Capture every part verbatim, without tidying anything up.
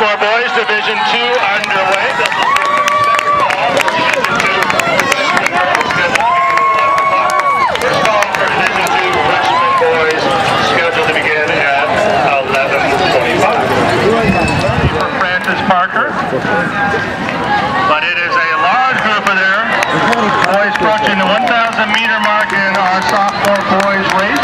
Sophomore boys, Division two underway. First call for Division two freshman boys, scheduled to begin at eleven twenty-five. For Francis Parker, but it is a large group of there. Boys approaching the one thousand meter mark in our sophomore boys race.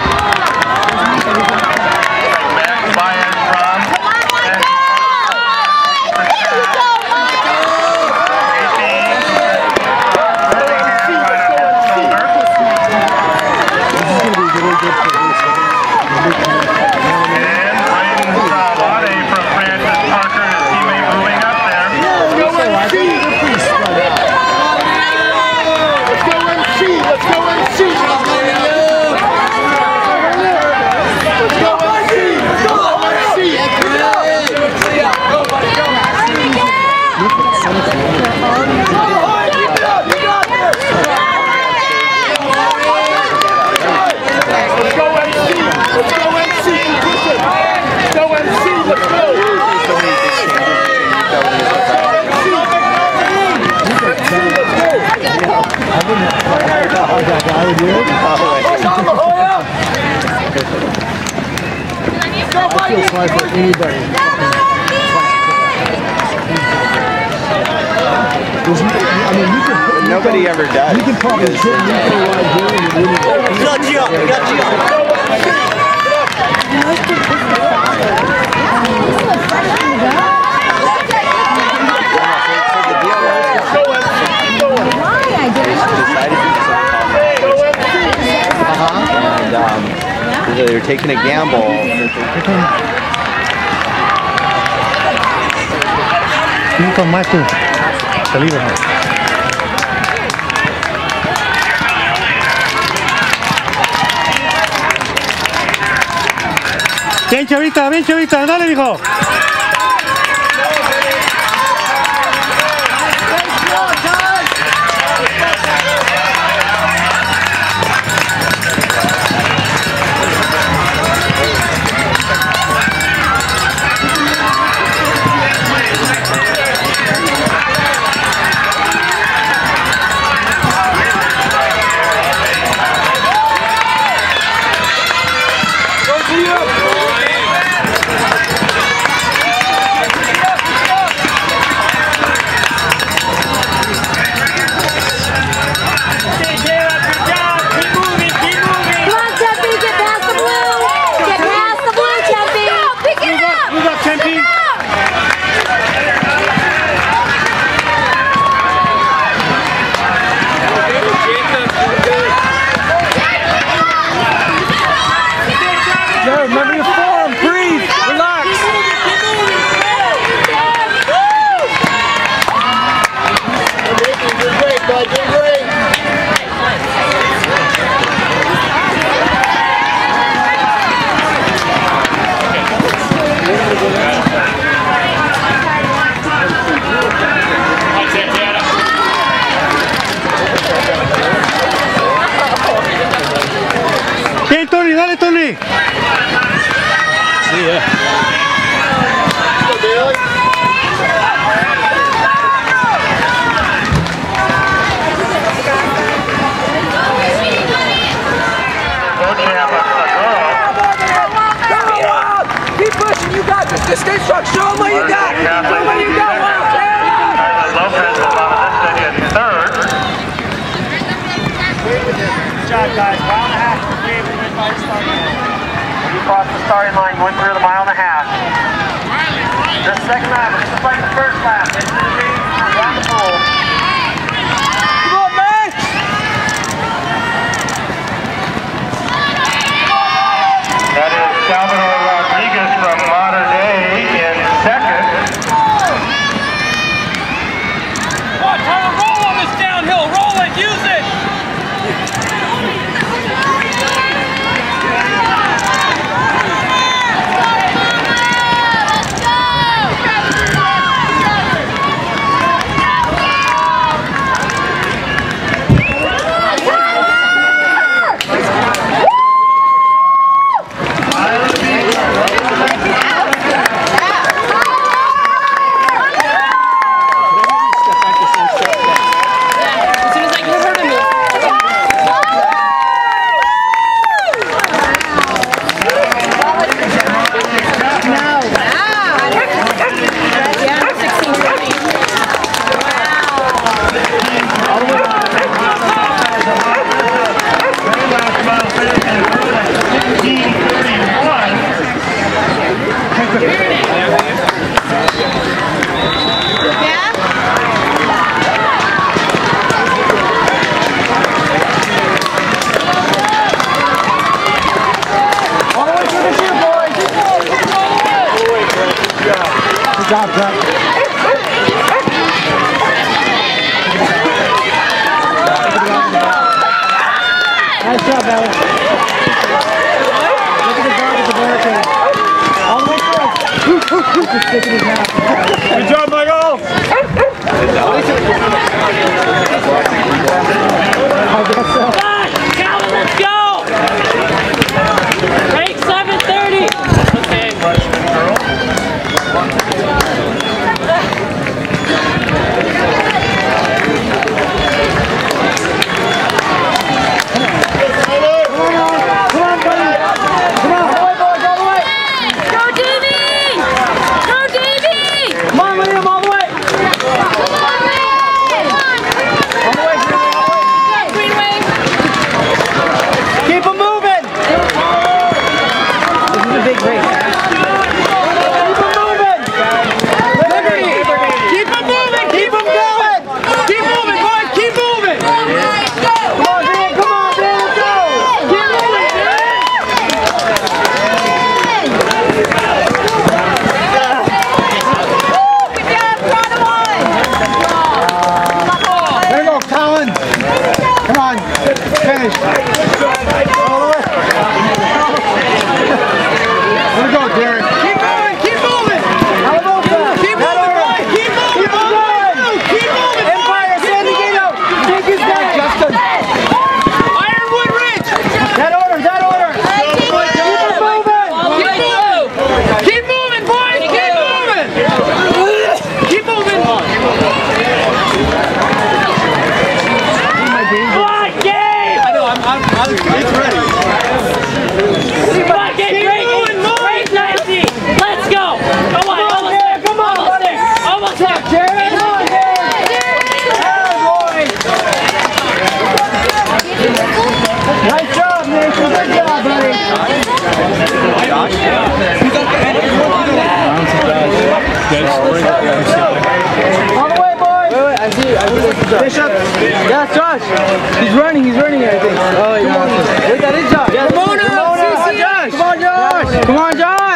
I feel sorry for anybody. I mean, you can, nobody you can, ever does. You can probably hit me right here and really you got you up, you got you up. And um, they were taking a gamble. Con más tú. Salida. Bien, chavita, bien, chavita, dale, hijo. Just stay strong. Show them what you got. Show them what you got. Lopez is listed in third. Good job, guys. Mile and a half. By the starting line. When you cross the starting line, you went through the mile and a half. The second lap is just like the first lap. It's going to be around the pool. Come on, man. That is Salvador Rodriguez from Modern Day in second. Watch how to roll on this downhill. Roll it. Use it. Let's go! Good job, Jack. Nice job, Alex. Look at the dog at the barricade. All the way through. He's just sticking his mouth. Good job, Michael! I guess so. Come on, Calvin, let's go! Break seven thirty! Okay. Bishop? Yeah, Josh. He's running, he's running, I think. Oh, yeah. Wait, that is Josh. Yes. Come on, Josh. Come on, Josh. Come on, Josh.